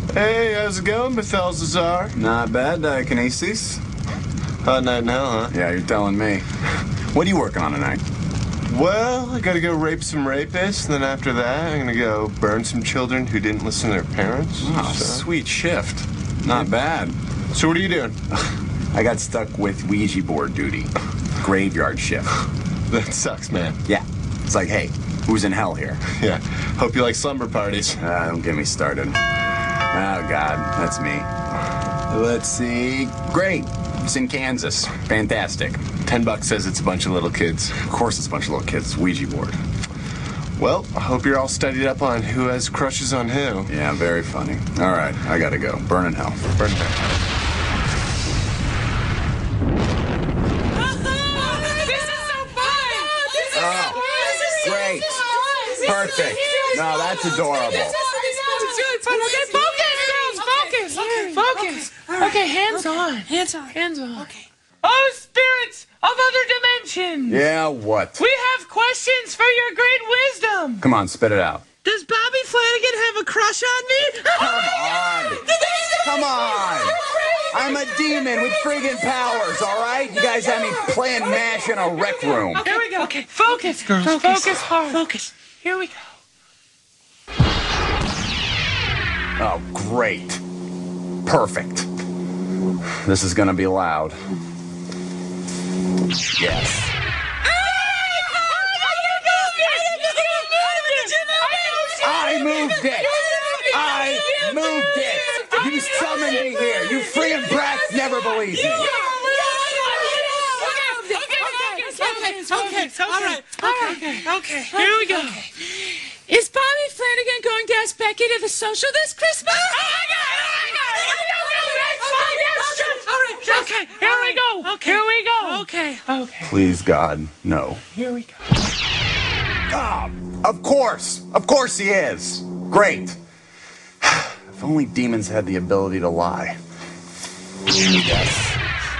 Hey, how's it going, Balthazar? Not bad, Kinesis. Hot night in hell, huh? Yeah, you're telling me. What are you working on tonight? Well, I gotta go rape some rapists, and then after that, I'm gonna go burn some children who didn't listen to their parents. Oh, sweet shift. Not bad. So what are you doing? I got stuck with Ouija board duty. Graveyard shift. That sucks, man. Yeah. It's like, hey, who's in hell here? Yeah. Hope you like slumber parties. Don't get me started. Oh, God, that's me. Let's see. Great. It's in Kansas. Fantastic. $10 says it's a bunch of little kids. Of course it's a bunch of little kids. Ouija board. Well, I hope you're all studied up on who has crushes on who. Yeah, very funny. All right, I gotta go. Burn in hell. Burn in hell. Great. Perfect. No, that's adorable. Focus. Okay, hands on. Okay. Oh, spirits of other dimensions. Yeah, what? We have questions for your great wisdom. Come on, spit it out. Does Bobby Flanagan have a crush on me? Come on. I'm a demon with friggin' powers, all right? You guys have me playing MASH in a rec room. Here we go. Okay, focus, girls. Focus hard. Focus. Here we go. Oh, great. Perfect. This is gonna be loud. Yes. I moved it. I moved it. You summoned me here. You friggin' brats never believed me. Okay. Here we go. Is Bobby Flanagan going to ask Becky to the social this Christmas? Okay, here we go. Here we go. Okay. Please, God, no. Here we go. Oh, of course. Of course he is. Great. If only demons had the ability to lie. Yes.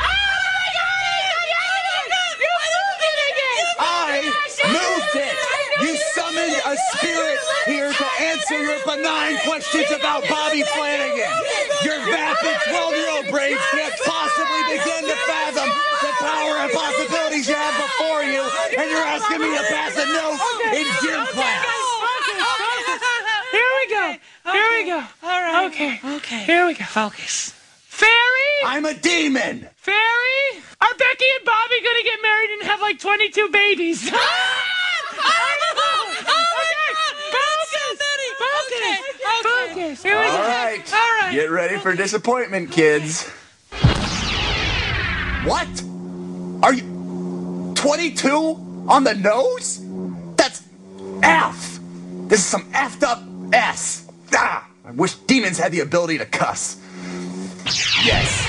I moved it. You summoned a spirit here to answer your benign questions about Bobby Flanagan. Your vapid 12-year-old brains can't possibly begin to fathom the power and possibilities you have before you, and you're asking me to pass a note in gym class. Here we go. All right. Okay. Here we go. Focus. Fairy? I'm a demon. Fairy? Are Becky and Bobby gonna get married and have like 22 babies? Focus. Here we go. All right. Get ready for disappointment, kids. What? Are you 22 on the nose? That's F. This is some effed up S. Ah, I wish demons had the ability to cuss. Yes.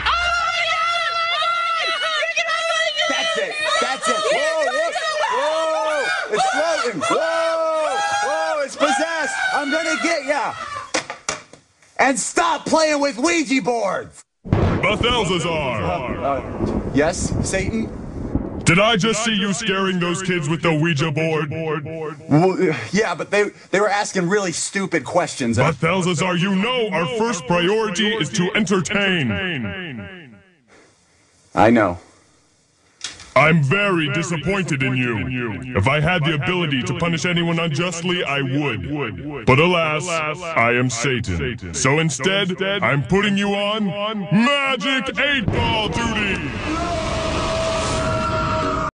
That's it. Whoa. It's floating. Whoa. It's possessed. I'm gonna get ya. And stop playing with Ouija boards. Balthazar! Yes, Satan? Did I just see you scaring those kids with the Ouija board? Well, yeah, but they were asking really stupid questions. Balthazar, you know our first priority is to entertain. I know. I'm very disappointed in you. If I had the ability to punish anyone unjustly, I would. But alas, I am Satan. So instead, I'm putting you on Magic 8-Ball duty!